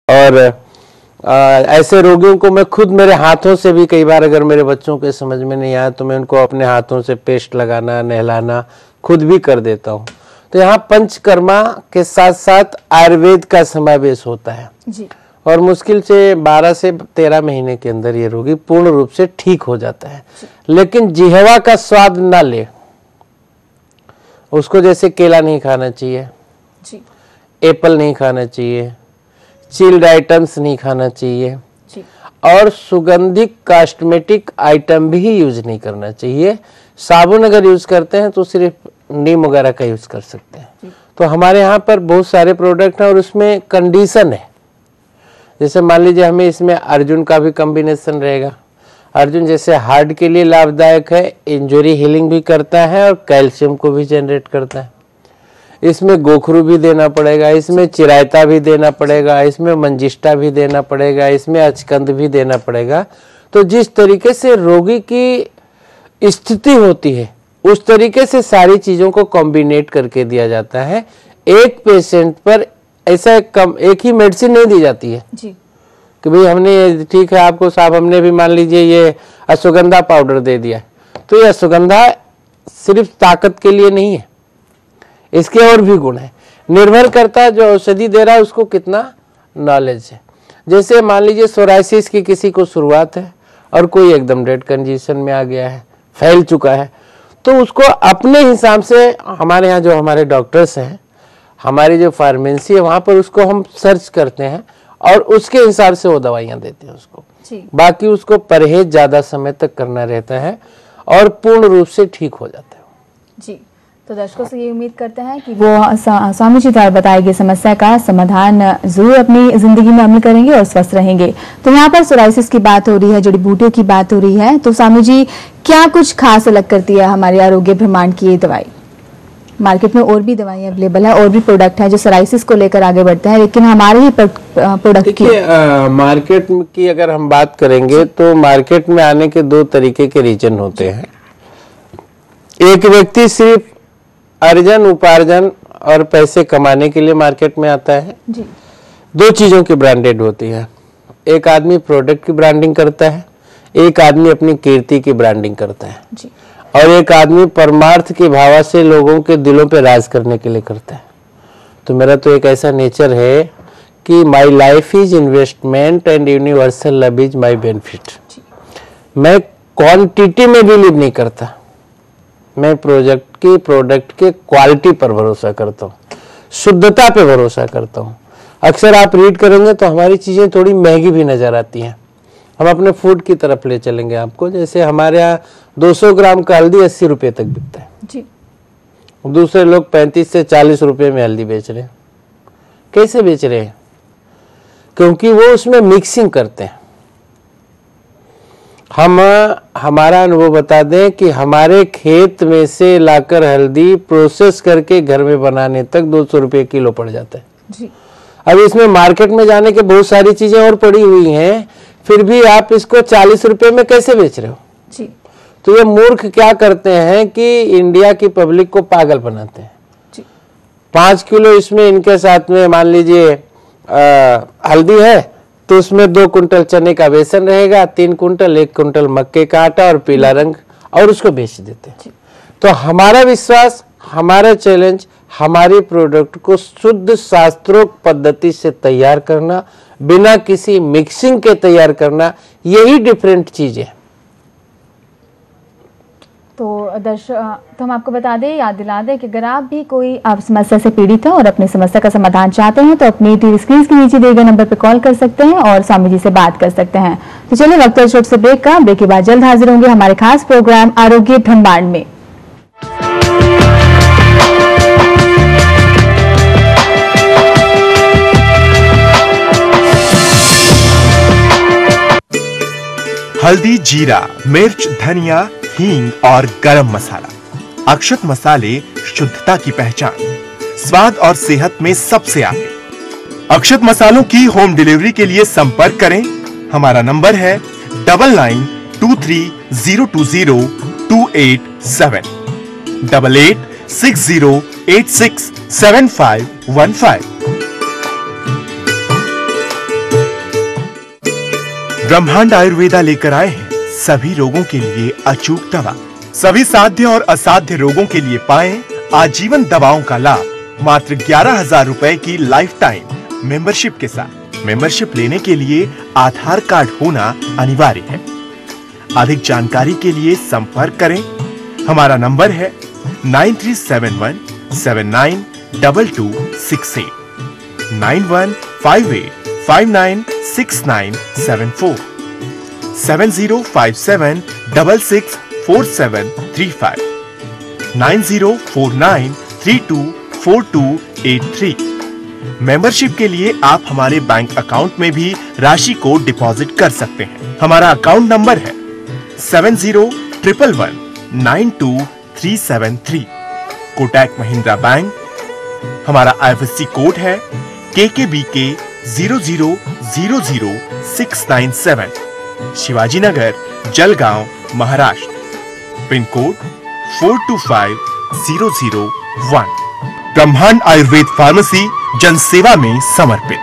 और ऐसे रोगियों को मैं खुद मेरे हाथों से भी कई बार, अगर मेरे बच्चों के समझ में नहीं आया तो मैं उनको अपने हाथों से पेस्ट लगाना, नहलाना खुद भी कर देता हूँ। तो यहाँ पंचकर्मा के साथ साथ आयुर्वेद का समावेश होता है जी। और मुश्किल से 12 से 13 महीने के अंदर ये रोगी पूर्ण रूप से ठीक हो जाता है। लेकिन जिह्वा का स्वाद ना ले, उसको जैसे केला नहीं खाना चाहिए जी, एप्पल नहीं खाना चाहिए, चिल्ड आइटम्स नहीं खाना चाहिए जी। और सुगंधित कॉस्मेटिक आइटम भी यूज नहीं करना चाहिए। साबुन अगर यूज करते हैं तो सिर्फ नीम वगैरह का यूज कर सकते हैं। तो हमारे यहाँ पर बहुत सारे प्रोडक्ट हैं और उसमें कंडीशन है। जैसे मान लीजिए हमें इसमें अर्जुन का भी कॉम्बिनेशन रहेगा। अर्जुन जैसे हार्ट के लिए लाभदायक है, इंजरी हीलिंग भी करता है और कैल्शियम को भी जनरेट करता है। इसमें गोखरू भी देना पड़ेगा, इसमें चिरायता भी देना पड़ेगा, इसमें मंजिष्टा भी देना पड़ेगा, इसमें अचकंद भी देना पड़ेगा। तो जिस तरीके से रोगी की स्थिति होती है उस तरीके से सारी चीजों को कॉम्बिनेट करके दिया जाता है। एक पेशेंट पर ऐसा एक ही मेडिसिन नहीं दी जाती है जी। कि भाई हमने ठीक है आपको साहब हमने भी मान लीजिए ये अश्वगंधा पाउडर दे दिया, तो ये अश्वगंधा सिर्फ ताकत के लिए नहीं है, इसके और भी गुण है। निर्भर करता है जो औषधि दे रहा है उसको कितना नॉलेज है। जैसे मान लीजिए सोराइसिस की किसी को शुरुआत है और कोई एकदम डेड कंडीशन में आ गया है, फैल चुका है, तो उसको अपने हिसाब से हमारे यहाँ जो हमारे डॉक्टर्स हैं, हमारी जो फार्मेसी है वहाँ पर उसको हम सर्च करते हैं और उसके हिसाब से वो दवाइयाँ देते हैं उसको जी। बाकी उसको परहेज ज़्यादा समय तक करना रहता है और पूर्ण रूप से ठीक हो जाता है जी। तो दर्शकों से ये उम्मीद करते हैं कि वो स्वामी जी द्वारा बताई गई समस्या का समाधान जरूर अपनी जिंदगी में अमल करेंगे और स्वस्थ रहेंगे। तो यहाँ पर सोराइसिस की बात हो रही है, जड़ी बूटियों की बात हो रही है, तो स्वामी जी क्या कुछ खास अलग करती है हमारे आरोग्य ब्रह्मांड की ये दवाई? मार्केट में और भी दवाइयाँ अवेलेबल है और भी प्रोडक्ट है जो सोराइसिस को लेकर आगे बढ़ते हैं, लेकिन हमारे ही प्रोडक्ट की मार्केट की अगर हम बात करेंगे तो मार्केट में आने के दो तरीके के रीजन होते हैं। एक व्यक्ति सिर्फ अर्जन उपार्जन और पैसे कमाने के लिए मार्केट में आता है जी। दो चीजों की ब्रांडेड होती है, एक आदमी प्रोडक्ट की ब्रांडिंग करता है, एक आदमी अपनी कीर्ति की ब्रांडिंग करता है जी। और एक आदमी परमार्थ की भावना से लोगों के दिलों पे राज करने के लिए करता है। तो मेरा तो एक ऐसा नेचर है कि my life is investment and universal love is my benefit. मैं क्वांटिटी में बिलीव नहीं करता, मैं प्रोडक्ट के क्वालिटी पर भरोसा करता हूँ, शुद्धता पे भरोसा करता हूँ। अक्सर आप रीड करेंगे तो हमारी चीज़ें थोड़ी महंगी भी नज़र आती हैं। हम अपने फूड की तरफ ले चलेंगे आपको, जैसे हमारे यहाँ 200 ग्राम का हल्दी 80 रुपये तक बिकता है जी। दूसरे लोग 35 से 40 रुपये में हल्दी बेच रहे हैं। कैसे बेच रहे हैं? क्योंकि वो उसमें मिक्सिंग करते हैं। हमारा अनुभव बता दें कि हमारे खेत में से लाकर हल्दी प्रोसेस करके घर में बनाने तक 200 रुपये किलो पड़ जाता है जी। अब इसमें मार्केट में जाने के बहुत सारी चीजें और पड़ी हुई हैं, फिर भी आप इसको 40 रुपये में कैसे बेच रहे हो जी। तो ये मूर्ख क्या करते हैं कि इंडिया की पब्लिक को पागल बनाते हैं जी। 5 किलो इसमें इनके साथ में मान लीजिए हल्दी है तो उसमें 2 कुंटल चने का बेसन रहेगा, 3 कुंटल 1 कुंटल मक्के का आटा और पीला रंग, और उसको बेच देते हैं। तो हमारा विश्वास, हमारा चैलेंज, हमारी प्रोडक्ट को शुद्ध शास्त्रोक्त पद्धति से तैयार करना, बिना किसी मिक्सिंग के तैयार करना, यही डिफरेंट चीज है। तो तो हम आपको बता दें, याद दिला दें कि अगर आप भी कोई आप समस्या से पीड़ित हैं और अपनी समस्या का समाधान चाहते हैं तो अपनी टीवी स्क्रीन के नीचे दिए गए नंबर पर कॉल कर सकते हैं और स्वामी जी से बात कर सकते हैं। तो चलिए वक्त है छोटे से ब्रेक का। ब्रेक के बाद जल्द हाजिर होंगे हमारे खास प्रोग्राम आरोग्य ब्रह्मांड में। हल्दी, जीरा, मिर्च, धनिया, हींग और गरम मसाला। अक्षत मसाले शुद्धता की पहचान, स्वाद और सेहत में सबसे आगे। अक्षत मसालों की होम डिलीवरी के लिए संपर्क करें। हमारा नंबर है 9923020287 8860867515। ब्रह्मांड आयुर्वेदा लेकर आए हैं सभी रोगों के लिए अचूक दवा। सभी साध्य और असाध्य रोगों के लिए पाएं आजीवन दवाओं का लाभ मात्र 11,000 रुपए की लाइफ टाइम मेंबरशिप के साथ। मेंबरशिप लेने के लिए आधार कार्ड होना अनिवार्य है। अधिक जानकारी के लिए संपर्क करें। हमारा नंबर है 9371792268 9158596974 7057664735 9049324283। मेंबरशिप के लिए आप हमारे बैंक अकाउंट में भी राशि को डिपॉजिट कर सकते हैं। हमारा अकाउंट नंबर है 7011192373। कोटक महिंद्रा बैंक। हमारा IFSC कोड है KKBK 0000697। Shivaji Nagar, Jalgaon, Maharashtra. Pin code 425001। ब्रह्मांड आयुर्वेद फार्मेसी जनसेवा में समर्पित।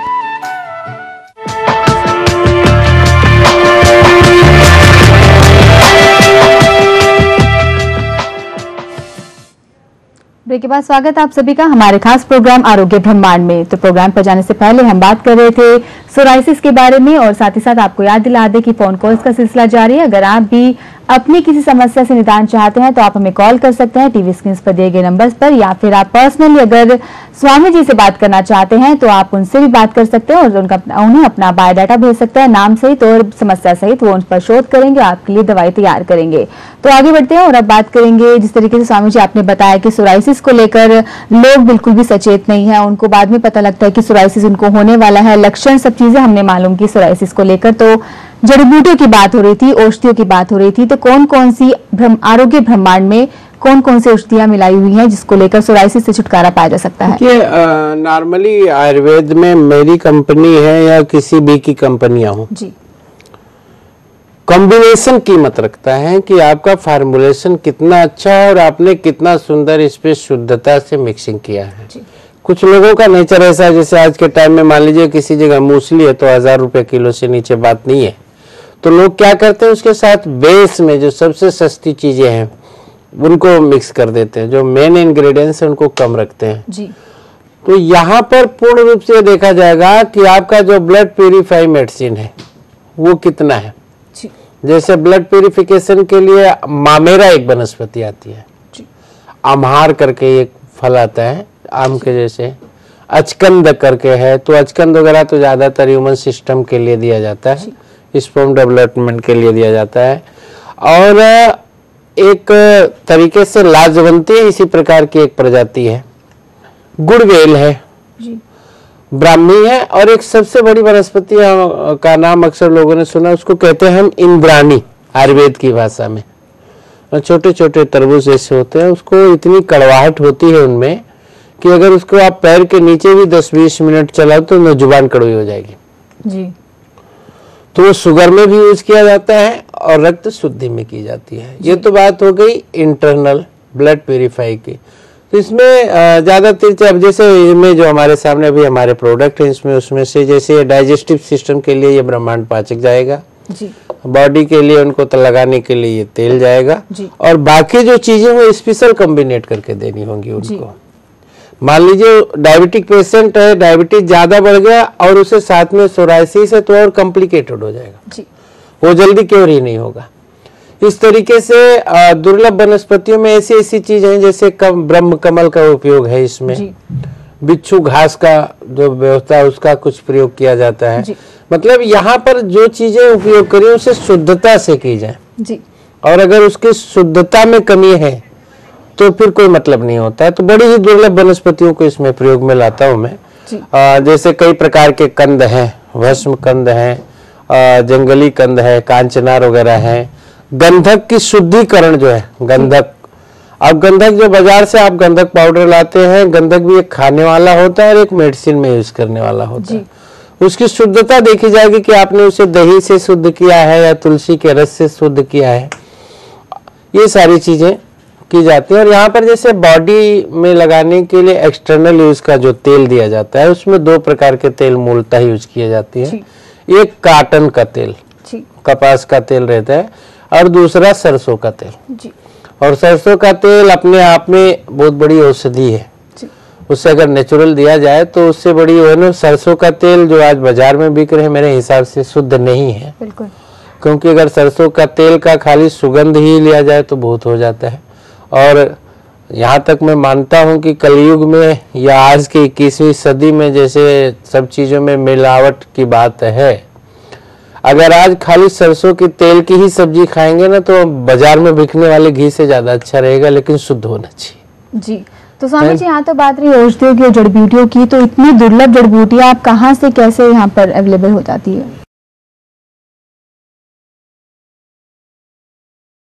ब्रेक के बाद स्वागत आप सभी का हमारे खास प्रोग्राम आरोग्य ब्रह्मांड में। तो प्रोग्राम पर जाने से पहले हम बात कर रहे थे सोराइसिस के बारे में और साथ ही साथ आपको याद दिला दें कि फोन कॉल्स का सिलसिला जारी है। अगर आप भी अपनी किसी समस्या से निदान चाहते हैं तो आप हमें कॉल कर सकते हैं टीवी स्क्रीन पर दिए गए नंबर्स पर, या फिर आप पर्सनली अगर स्वामी जी से बात करना चाहते हैं तो आप उनसे भी बात कर सकते हैं और उन्हें अपना बायोडाटा भेज सकते हैं, नाम सहित और समस्या सहित। वो उन पर शोध करेंगे, आपके लिए दवाई तैयार करेंगे। तो आगे बढ़ते हैं और अब बात करेंगे जिस तरीके से स्वामी जी आपने बताया कि सोराइसिस को लेकर लोग बिल्कुल भी सचेत नहीं है, उनको बाद में पता लगता है कि सोराइसिस उनको होने वाला है, लक्षण सब चीजें हमने मालूम की सोराइसिस को लेकर। तो जड़ी बूटियों की बात हो रही थी, औषधियों की बात हो रही थी, तो कौन कौन सी आरोग्य ब्रह्मांड में कौन कौन सी औषधियां मिलाई हुई हैं जिसको लेकर सोराइसिस से छुटकारा पाया जा सकता है? नॉर्मली आयुर्वेद में मेरी कंपनी है या किसी भी की कंपनियां हो जी, कॉम्बिनेशन कीमत रखता है कि आपका फार्मूलेशन कितना अच्छा है और आपने कितना सुंदर इस पे शुद्धता से मिक्सिंग किया है। कुछ लोगों का नेचर ऐसा है, जैसे आज के टाइम में मान लीजिए किसी जगह मूसली है तो 1000 रुपए किलो से नीचे बात नहीं है, तो लोग क्या करते हैं उसके साथ बेस में जो सबसे सस्ती चीजें हैं उनको मिक्स कर देते हैं, जो मेन इंग्रेडिएंट्स है उनको कम रखते हैं जी। तो यहाँ पर पूर्ण रूप से देखा जाएगा कि आपका जो ब्लड प्यूरिफाई मेडिसिन है वो कितना है। जैसे ब्लड प्यूरिफिकेशन के लिए मामेरा एक वनस्पति आती है, अमहार करके एक फल आता है आम के जैसे, अचकंद करके है, तो अचकंद वगैरह तो ज्यादातर ह्यूमन सिस्टम के लिए दिया जाता है, स्पर्म डेवलपमेंट के लिए दिया जाता है। और एक तरीके से लाजवंती इसी प्रकार की एक प्रजाति है, गुड़वेल है जी, ब्राह्मी है, और एक सबसे बड़ी वनस्पति का नाम अक्सर लोगों ने सुना, उसको कहते हैं हम इंद्राणी आयुर्वेद की भाषा में। छोटे छोटे तरबूज ऐसे होते हैं, उसको इतनी कड़वाहट होती है उनमें कि अगर उसको आप पैर के नीचे भी 10-20 मिनट चलाओ तो जुबान कड़वी हो जाएगी जी। तो वो शुगर में भी यूज किया जाता है और रक्त शुद्धि में की जाती है। ये तो बात हो गई इंटरनल ब्लड प्यूरिफाई की। तो इसमें ज्यादातर अब जैसे इनमें जो हमारे सामने अभी हमारे प्रोडक्ट हैं इसमें, उसमें से जैसे डाइजेस्टिव सिस्टम के लिए ये ब्रह्मांड पाचक जाएगा जी, बॉडी के लिए उनको तो लगाने के लिए ये तेल जाएगा जी, और बाकी जो चीजें वो स्पेशल कॉम्बिनेट करके देनी होंगी उनको। मान लीजिए डायबिटिक पेशेंट है, डायबिटीज ज्यादा बढ़ गया और उसे साथ में सोराइसिस है तो और कॉम्प्लिकेटेड हो जाएगा जी, वो जल्दी क्योर ही नहीं होगा। इस तरीके से दुर्लभ वनस्पतियों में ऐसी ऐसी चीजें हैं, जैसे ब्रह्म कमल का उपयोग है इसमें, बिच्छू घास का जो व्यवस्था है उसका कुछ प्रयोग किया जाता है। मतलब यहाँ पर जो चीजें उपयोग करें उसे शुद्धता से की जाए जी, और अगर उसकी शुद्धता में कमी है तो फिर कोई मतलब नहीं होता है। तो बड़ी ही दुर्लभ वनस्पतियों को इसमें प्रयोग में लाता हूँ मैं। जैसे कई प्रकार के कंद हैं, भस्म कंद हैं, जंगली कंद है, कांचनार वगैरह है, गंधक की शुद्धिकरण जो है गंधक। अब गंधक जो बाजार से आप गंधक पाउडर लाते हैं, गंधक भी एक खाने वाला होता है और एक मेडिसिन में यूज करने वाला होता है। उसकी शुद्धता देखी जाएगी कि आपने उसे दही से शुद्ध किया है या तुलसी के रस से शुद्ध किया है, ये सारी चीजें की जाती है। और यहाँ पर जैसे बॉडी में लगाने के लिए एक्सटर्नल यूज का जो तेल दिया जाता है उसमें 2 प्रकार के तेल मूलतः यूज किए जाती है। एक काटन का तेल जी कपास का तेल रहता है, और दूसरा सरसों का तेल। जी और सरसों का तेल अपने आप में बहुत बड़ी औषधि है, उससे अगर नेचुरल दिया जाए तो उससे बड़ी वो है ना। सरसों का तेल जो आज बाजार में बिक रहे हैं मेरे हिसाब से शुद्ध नहीं है, बिल्कुल, क्योंकि अगर सरसों का तेल का खाली सुगंध ही लिया जाए तो बहुत हो जाता है। और यहाँ तक मैं मानता हूँ कि कलयुग में या आज की 21वीं सदी में जैसे सब चीज़ों में मिलावट की बात है, अगर आज खाली सरसों के तेल की ही सब्जी खाएंगे ना तो बाजार में बिकने वाले घी से ज़्यादा अच्छा रहेगा, लेकिन शुद्ध होना चाहिए। जी। तो स्वामी जी, यहाँ तो बात रही औषधियों की और जड़ी बूटियों की, तो इतनी दुर्लभ जड़ी बूटियाँ आप कहाँ से कैसे यहाँ पर अवेलेबल हो जाती है?